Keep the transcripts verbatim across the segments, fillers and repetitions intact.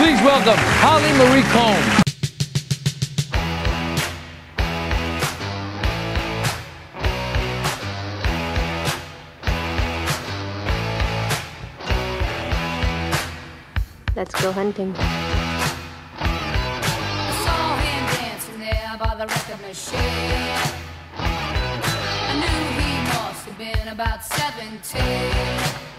Please welcome Holly Marie Combs. Let's go hunting. I saw him dancing there by the record machine. I knew he must have been about seventeen.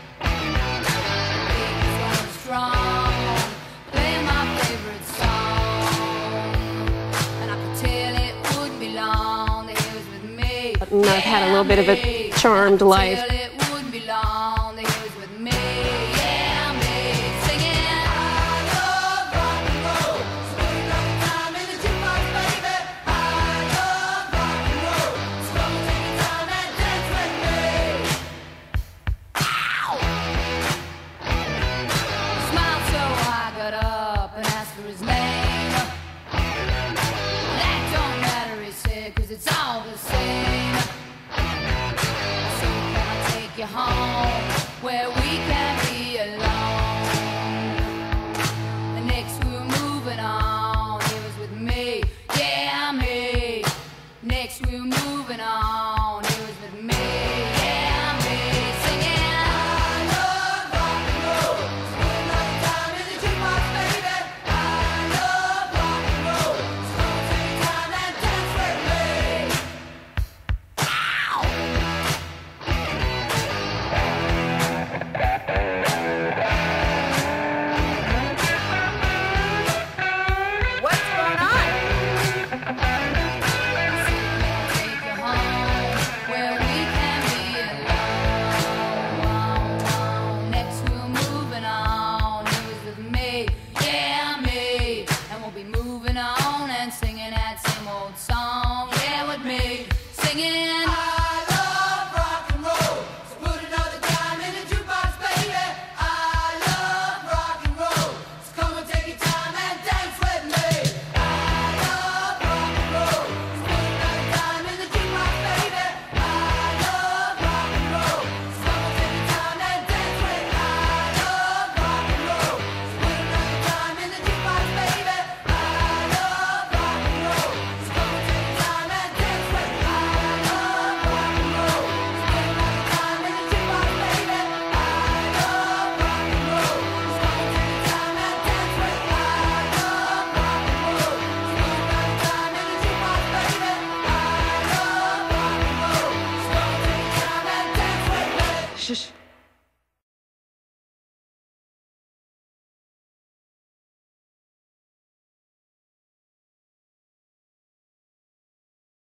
He was running strong, playing my favorite song, and I could tell it wouldn't be long that he was with me. And I've had a little bit of a charmed life.